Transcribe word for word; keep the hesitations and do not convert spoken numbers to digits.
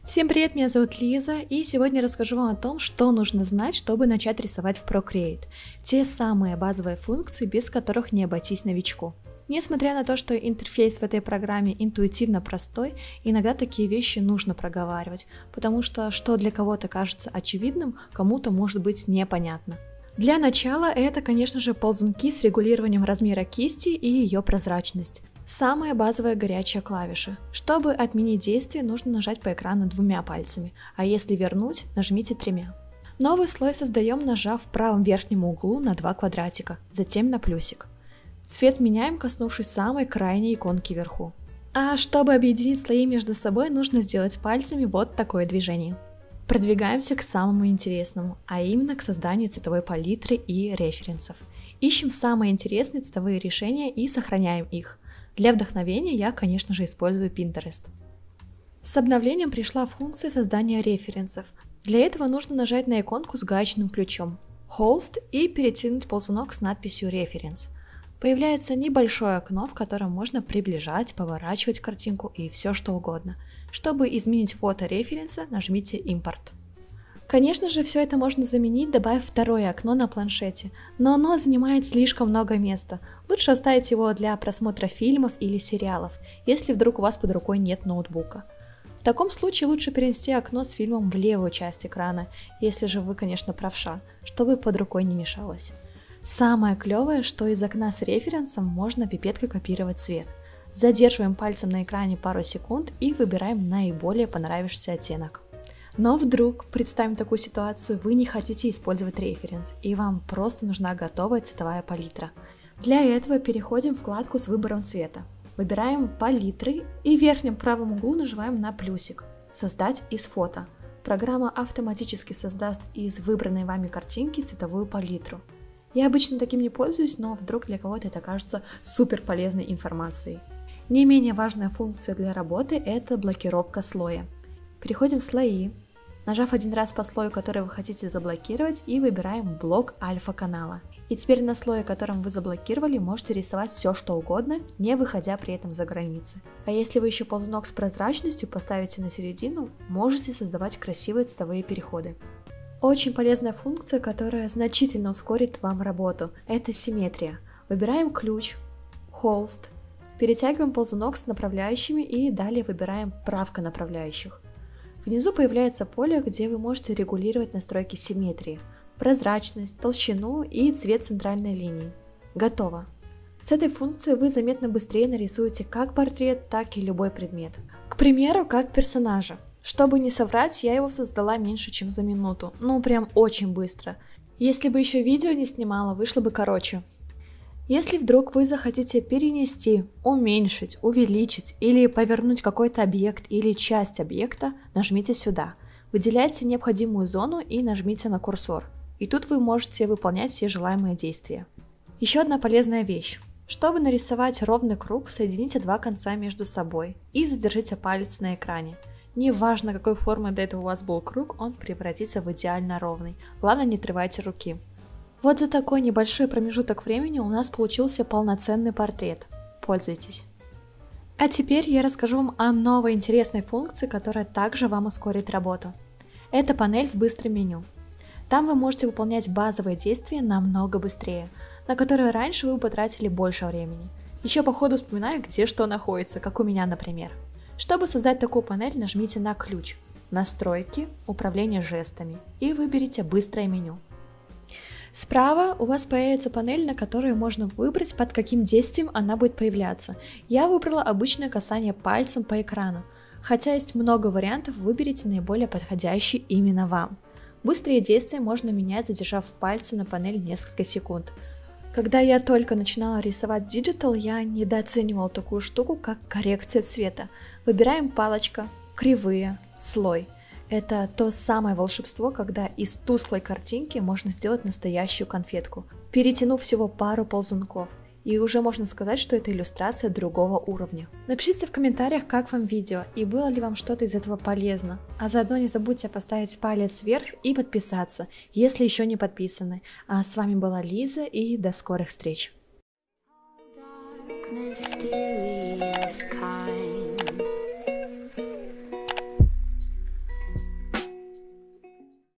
Всем привет, меня зовут Лиза, и сегодня расскажу вам о том, что нужно знать, чтобы начать рисовать в Procreate. Те самые базовые функции, без которых не обойтись новичку. Несмотря на то, что интерфейс в этой программе интуитивно простой, иногда такие вещи нужно проговаривать, потому что что для кого-то кажется очевидным, кому-то может быть непонятно. Для начала это, конечно же, ползунки с регулированием размера кисти и ее прозрачность. Самая базовая горячая клавиша. Чтобы отменить действие, нужно нажать по экрану двумя пальцами, а если вернуть, нажмите тремя. Новый слой создаем, нажав в правом верхнем углу на два квадратика, затем на плюсик. Цвет меняем, коснувшись самой крайней иконки вверху. А чтобы объединить слои между собой, нужно сделать пальцами вот такое движение. Продвигаемся к самому интересному, а именно к созданию цветовой палитры и референсов. Ищем самые интересные цветовые решения и сохраняем их. Для вдохновения я, конечно же, использую Pinterest. С обновлением пришла функция создания референсов. Для этого нужно нажать на иконку с гаечным ключом Holst и перетянуть ползунок с надписью Reference. Появляется небольшое окно, в котором можно приближать, поворачивать картинку и все что угодно. Чтобы изменить фото референса, нажмите Import. Конечно же, все это можно заменить, добавив второе окно на планшете, но оно занимает слишком много места. Лучше оставить его для просмотра фильмов или сериалов, если вдруг у вас под рукой нет ноутбука. В таком случае лучше перенести окно с фильмом в левую часть экрана, если же вы, конечно, правша, чтобы под рукой не мешалось. Самое клевое, что из окна с референсом можно пипеткой копировать цвет. Задерживаем пальцем на экране пару секунд и выбираем наиболее понравившийся оттенок. Но вдруг, представим такую ситуацию, вы не хотите использовать референс, и вам просто нужна готовая цветовая палитра. Для этого переходим в вкладку с выбором цвета. Выбираем палитры и в верхнем правом углу нажимаем на плюсик «Создать из фото». Программа автоматически создаст из выбранной вами картинки цветовую палитру. Я обычно таким не пользуюсь, но вдруг для кого-то это кажется супер полезной информацией. Не менее важная функция для работы – это блокировка слоя. Переходим в слои. Нажав один раз по слою, который вы хотите заблокировать, и выбираем блок альфа-канала. И теперь на слое, которым вы заблокировали, можете рисовать все что угодно, не выходя при этом за границы. А если вы еще ползунок с прозрачностью поставите на середину, можете создавать красивые цветовые переходы. Очень полезная функция, которая значительно ускорит вам работу, это симметрия. Выбираем ключ, холст, перетягиваем ползунок с направляющими и далее выбираем правка направляющих. Внизу появляется поле, где вы можете регулировать настройки симметрии, прозрачность, толщину и цвет центральной линии. Готово! С этой функцией вы заметно быстрее нарисуете как портрет, так и любой предмет. К примеру, как персонажа. Чтобы не соврать, я его создала меньше, чем за минуту. Ну, прям очень быстро. Если бы еще видео не снимала, вышло бы короче. Если вдруг вы захотите перенести, уменьшить, увеличить или повернуть какой-то объект или часть объекта, нажмите сюда. Выделяйте необходимую зону и нажмите на курсор. И тут вы можете выполнять все желаемые действия. Еще одна полезная вещь. Чтобы нарисовать ровный круг, соедините два конца между собой и задержите палец на экране. Неважно, какой формы до этого у вас был круг, он превратится в идеально ровный. Главное, не отрывайте руки. Вот за такой небольшой промежуток времени у нас получился полноценный портрет. Пользуйтесь! А теперь я расскажу вам о новой интересной функции, которая также вам ускорит работу. Это панель с быстрым меню. Там вы можете выполнять базовые действия намного быстрее, на которые раньше вы потратили больше времени. Еще по ходу вспоминаю, где что находится, как у меня, например. Чтобы создать такую панель, нажмите на ключ «Настройки», «Управление жестами» и выберите «Быстрое меню». Справа у вас появится панель, на которой можно выбрать, под каким действием она будет появляться. Я выбрала обычное касание пальцем по экрану. Хотя есть много вариантов, выберите наиболее подходящий именно вам. Быстрые действия можно менять, задержав пальцы на панели несколько секунд. Когда я только начинала рисовать Digital, я недооценивала такую штуку, как коррекция цвета. Выбираем палочка, кривые, слой. Это то самое волшебство, когда из тусклой картинки можно сделать настоящую конфетку, перетянув всего пару ползунков. И уже можно сказать, что это иллюстрация другого уровня. Напишите в комментариях, как вам видео и было ли вам что-то из этого полезно. А заодно не забудьте поставить палец вверх и подписаться, если еще не подписаны. А с вами была Лиза, и до скорых встреч! Mysterious kind.